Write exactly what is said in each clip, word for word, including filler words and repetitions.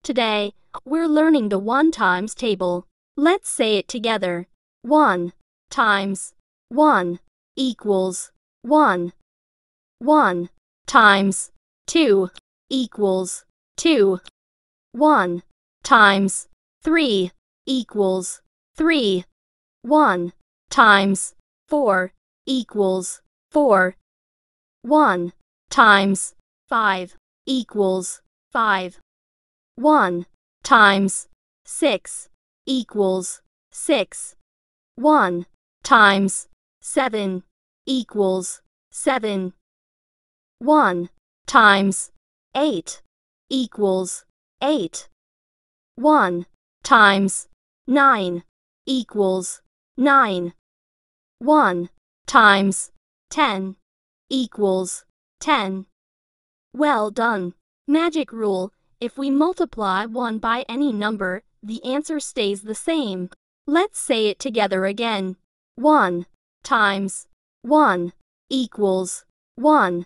Today, we're learning the one times table. Let's say it together. one times one equals one. one times two equals two. one times three equals three. one times four equals four. one times five equals five. one times six equals six. one times seven equals seven. one times eight equals eight. one times nine equals nine. one times ten equals ten. Well done. Magic rule: if we multiply one by any number, the answer stays the same. Let's say it together again. one times one equals one.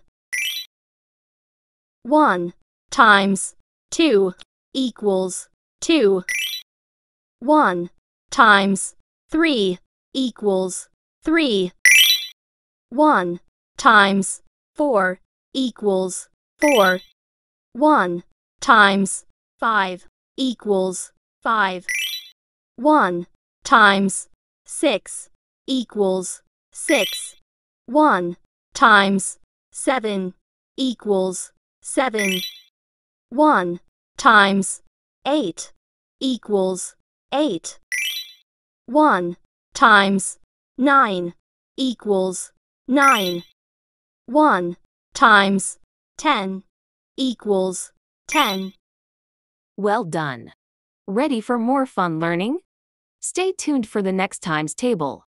one times two equals two. one times three equals three. one times four equals four. one times five equals five. one times six equals six. one times seven equals seven. one times eight equals eight. one times nine equals nine. one times ten equals ten. Well done. Ready for more fun learning? Stay tuned for the next times table.